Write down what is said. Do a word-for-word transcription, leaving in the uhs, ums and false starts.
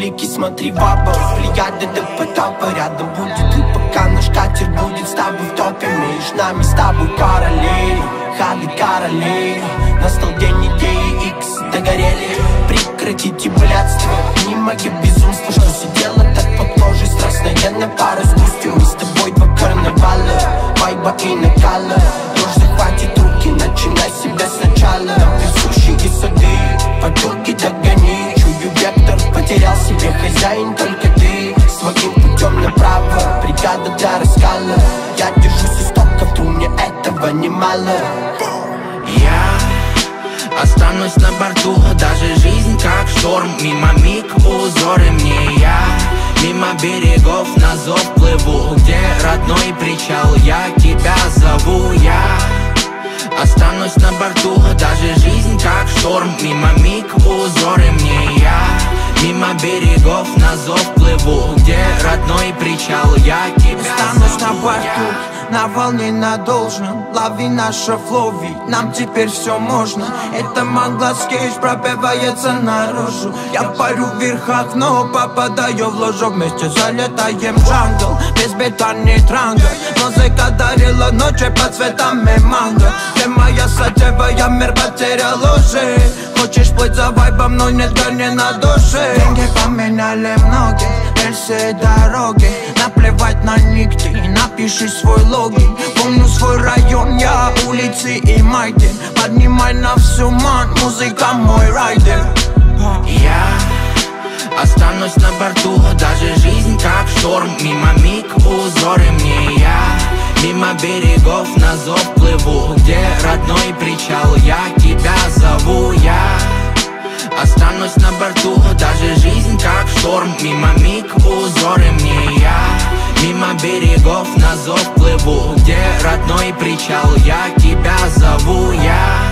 шашлыки, смотри в оба. Плеяды до потопа, рядом будет и пока наш катер будет с тобой в топе. Между нами с тобой параллели, хады короли. Настал день идеи X, догорели. Прекратите блядство, не мои безумства. Что сидела так под кожей, страстная на пару с грустью. Мы с тобой два карнавала, вайба и накала. Ложь захватит руки, начинай себя сначала. Нам присущие сады, подруги догони. Чую вектор, потерял себе хозяин, только ты своим путем направо. Бригада для раскала, я держусь истоков, у меня этого немало. Я останусь на борту, даже жизнь как шторм. Мимо миг узоры мне я, мимо берегов на зов плыву. Где родной причал, я тебя зову. Я останусь на борту, даже жизнь как шторм. Мимо миг узоры мне я, мимо берегов на зов плыву. Где родной причал, я тебя останусь зову. на борту, на волне на должном. Лови наша флови, нам теперь все можно. Это Манглас Кейдж пробивается наружу. Я парю в верхах, но попадаю в ложу. Вместе залетаем в джангл, без бетонный транга. Музыка дарила ночи под цветами манго. Ты моя сатева, я мир потерял уже. Хочешь плыть за вайбом, но нет горни на душе. Деньги поменяли многие, рельсы дороги. Наплевать на нигде, напиши свой логин. Помню свой район, я улицы и майки. Поднимай на всю ман, музыка мой райдер. Я останусь на борту, даже жизнь как шторм. Мимо миг узоры мне я, мимо берегов на зов плыву. Где родной причал, я тебя зову. Я останусь на борту, даже жизнь как шторм. Мимо миг узоры мне я, мимо берегов на зов плыву. Где родной причал, я тебя зову. Я